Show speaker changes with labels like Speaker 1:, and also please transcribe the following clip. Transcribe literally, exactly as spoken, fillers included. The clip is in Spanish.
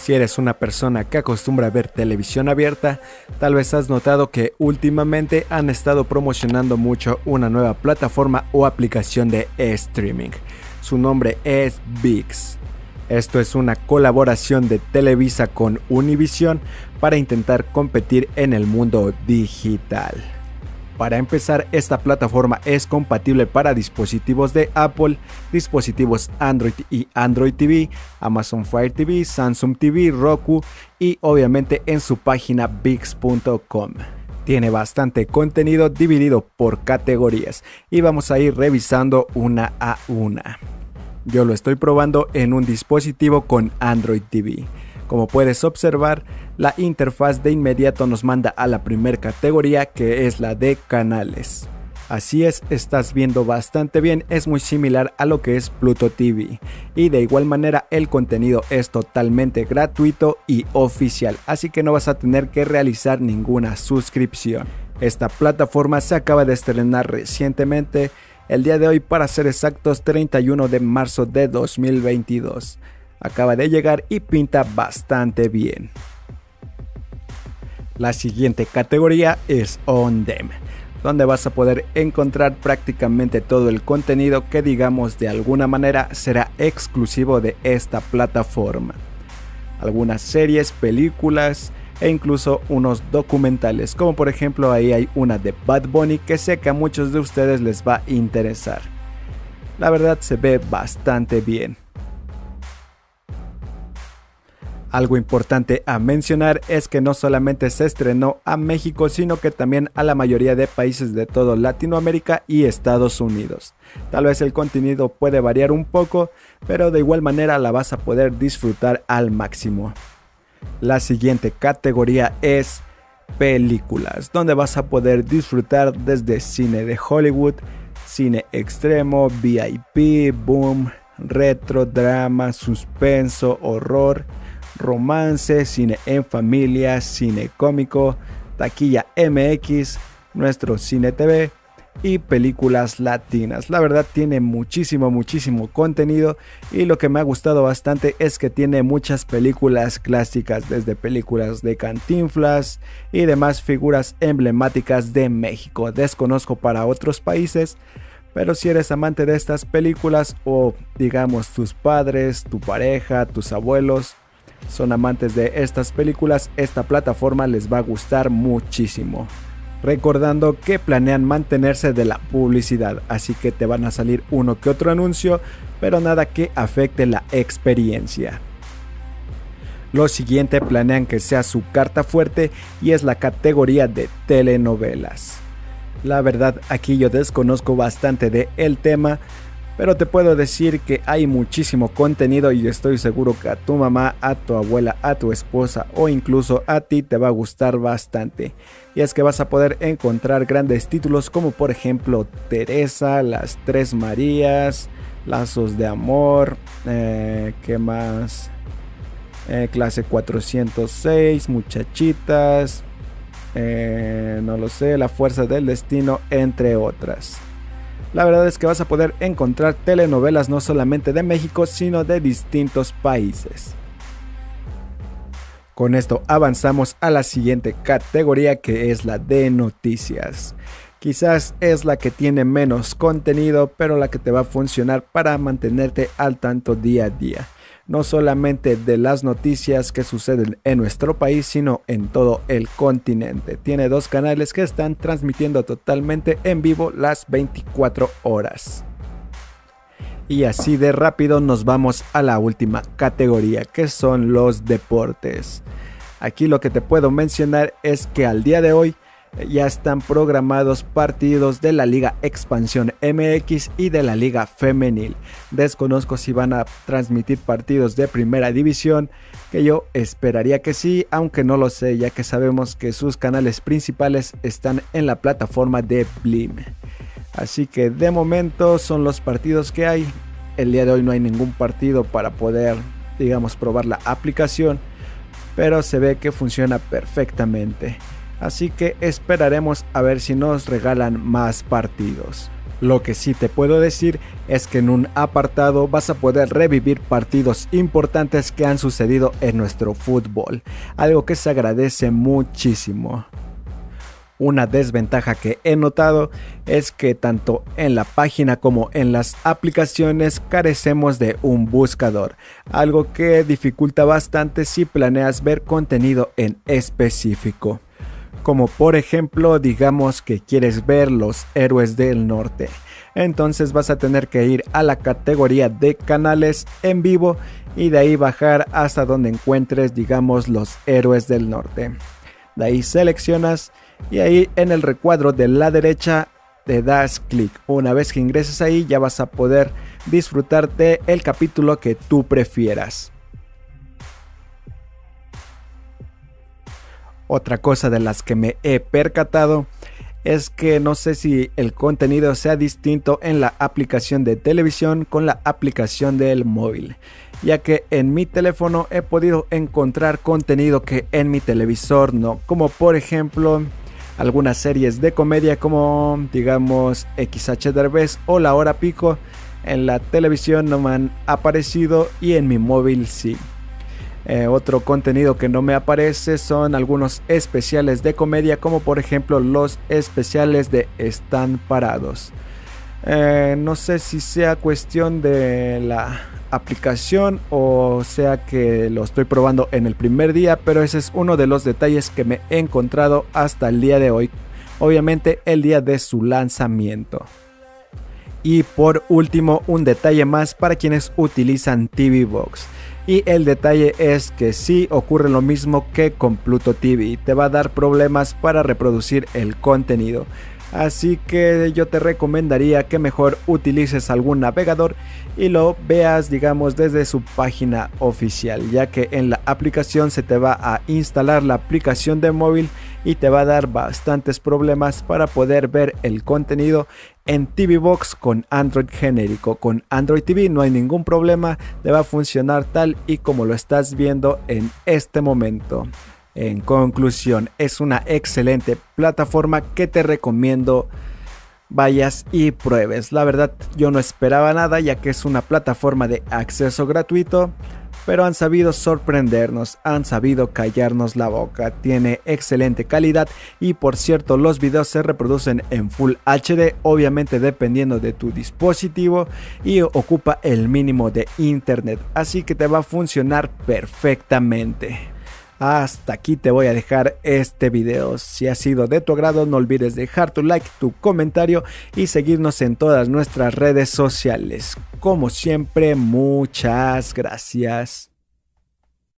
Speaker 1: Si eres una persona que acostumbra a ver televisión abierta, tal vez has notado que últimamente han estado promocionando mucho una nueva plataforma o aplicación de streaming. Su nombre es ViX. Esto es una colaboración de Televisa con Univision para intentar competir en el mundo digital. Para empezar, esta plataforma es compatible para dispositivos de Apple, dispositivos Android y Android T V, Amazon Fire T V, Samsung T V, Roku y obviamente en su página vix punto com. Tiene bastante contenido dividido por categorías y vamos a ir revisando una a una. Yo lo estoy probando en un dispositivo con Android T V. Como puedes observar, la interfaz de inmediato nos manda a la primera categoría, que es la de canales. Así es, estás viendo bastante bien, es muy similar a lo que es Pluto T V. Y de igual manera el contenido es totalmente gratuito y oficial, así que no vas a tener que realizar ninguna suscripción. Esta plataforma se acaba de estrenar recientemente, el día de hoy para ser exactos treinta y uno de marzo de dos mil veintidós. Acaba de llegar y pinta bastante bien. La siguiente categoría es On Dem, donde vas a poder encontrar prácticamente todo el contenido que digamos de alguna manera será exclusivo de esta plataforma. Algunas series, películas e incluso unos documentales, como por ejemplo ahí hay una de Bad Bunny que sé que a muchos de ustedes les va a interesar. La verdad se ve bastante bien. Algo importante a mencionar es que no solamente se estrenó a México, sino que también a la mayoría de países de todo Latinoamérica y Estados Unidos. Tal vez el contenido puede variar un poco, pero de igual manera la vas a poder disfrutar al máximo. La siguiente categoría es películas, donde vas a poder disfrutar desde cine de Hollywood, cine extremo, V I P, boom, retro, drama, suspenso, horror, romance, cine en familia, cine cómico, taquilla M X, nuestro cine T V y películas latinas. La verdad tiene muchísimo muchísimo contenido y lo que me ha gustado bastante es que tiene muchas películas clásicas, desde películas de Cantinflas y demás figuras emblemáticas de México. Desconozco para otros países, pero si eres amante de estas películas o digamos tus padres, tu pareja, tus abuelos son amantes de estas películas, esta plataforma les va a gustar muchísimo. Recordando que planean mantenerse de la publicidad, así que te van a salir uno que otro anuncio, pero nada que afecte la experiencia. Lo siguiente planean que sea su carta fuerte y es la categoría de telenovelas. La verdad aquí yo desconozco bastante de el tema, pero te puedo decir que hay muchísimo contenido y estoy seguro que a tu mamá, a tu abuela, a tu esposa o incluso a ti te va a gustar bastante. Y es que vas a poder encontrar grandes títulos como por ejemplo Teresa, Las Tres Marías, Lazos de Amor, eh, ¿qué más? Eh, clase cuatrocientos seis, Muchachitas, eh, no lo sé, La Fuerza del Destino, entre otras. La verdad es que vas a poder encontrar telenovelas no solamente de México, sino de distintos países. Con esto avanzamos a la siguiente categoría, que es la de noticias. Quizás es la que tiene menos contenido, pero la que te va a funcionar para mantenerte al tanto día a día. No solamente de las noticias que suceden en nuestro país, sino en todo el continente. Tiene dos canales que están transmitiendo totalmente en vivo las veinticuatro horas. Y así de rápido nos vamos a la última categoría, que son los deportes. Aquí lo que te puedo mencionar es que al día de hoy ya están programados partidos de la Liga Expansión M X y de la Liga Femenil. Desconozco si van a transmitir partidos de primera división, que yo esperaría que sí, aunque no lo sé, ya que sabemos que sus canales principales están en la plataforma de Blim. Así que de momento son los partidos que hay. El día de hoy no hay ningún partido para poder, digamos, probar la aplicación, pero se ve que funciona perfectamente. Así que esperaremos a ver si nos regalan más partidos. Lo que sí te puedo decir es que en un apartado vas a poder revivir partidos importantes que han sucedido en nuestro fútbol, algo que se agradece muchísimo. Una desventaja que he notado es que tanto en la página como en las aplicaciones carecemos de un buscador, algo que dificulta bastante si planeas ver contenido en específico. Como por ejemplo, digamos que quieres ver los héroes del norte, entonces vas a tener que ir a la categoría de canales en vivo y de ahí bajar hasta donde encuentres, digamos, los héroes del norte. De ahí seleccionas y ahí en el recuadro de la derecha te das clic. Una vez que ingreses ahí ya vas a poder disfrutar de el capítulo que tú prefieras. Otra cosa de las que me he percatado es que no sé si el contenido sea distinto en la aplicación de televisión con la aplicación del móvil, ya que en mi teléfono he podido encontrar contenido que en mi televisor no, como por ejemplo algunas series de comedia como digamos X H Derbez o La Hora Pico. En la televisión no me han aparecido y en mi móvil sí. Eh, otro contenido que no me aparece son algunos especiales de comedia, como por ejemplo los especiales de Están Parados. Eh, no sé si sea cuestión de la aplicación o sea que lo estoy probando en el primer día, pero ese es uno de los detalles que me he encontrado hasta el día de hoy, obviamente el día de su lanzamiento. Y por último, un detalle más para quienes utilizan T V Box. Y el detalle es que sí ocurre lo mismo que con Pluto T V, te va a dar problemas para reproducir el contenido. Así que yo te recomendaría que mejor utilices algún navegador y lo veas, digamos, desde su página oficial, ya que en la aplicación se te va a instalar la aplicación de móvil y te va a dar bastantes problemas para poder ver el contenido en T V Box con Android genérico. Con Android T V no hay ningún problema, te va a funcionar tal y como lo estás viendo en este momento. En conclusión, es una excelente plataforma que te recomiendo vayas y pruebes. La verdad, yo no esperaba nada, ya que es una plataforma de acceso gratuito, pero han sabido sorprendernos, han sabido callarnos la boca. Tiene excelente calidad y por cierto los videos se reproducen en Full H D, obviamente dependiendo de tu dispositivo, y ocupa el mínimo de internet, así que te va a funcionar perfectamente. Hasta aquí te voy a dejar este video. Si ha sido de tu agrado, no olvides dejar tu like, tu comentario y seguirnos en todas nuestras redes sociales. Como siempre, muchas gracias.